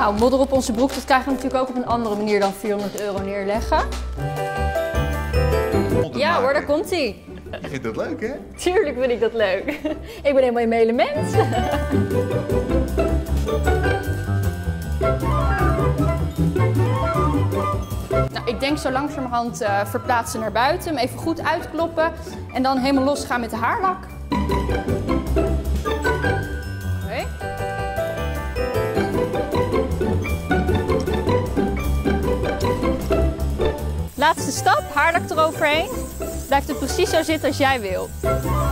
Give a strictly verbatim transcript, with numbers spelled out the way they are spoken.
Nou, modder op onze broek, dat krijgen we natuurlijk ook op een andere manier dan vierhonderd euro neerleggen. Ja hoor, daar komt ie. Je vindt dat leuk, hè? Tuurlijk vind ik dat leuk. Ik ben helemaal in mijn element. Nou, ik denk zo langzamerhand uh, verplaatsen naar buiten, hem even goed uitkloppen en dan helemaal losgaan met de haarlak. Okay. Laatste stap, haarlak eroverheen. Blijft het precies zo zitten als jij wil.